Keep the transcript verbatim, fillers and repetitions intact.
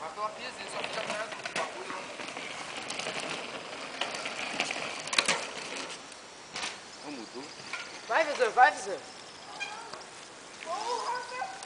Vai pela piazinha, só fica atrás do bagulho lá. Não mudou? Vai, visor, vai, visor. Porra, meu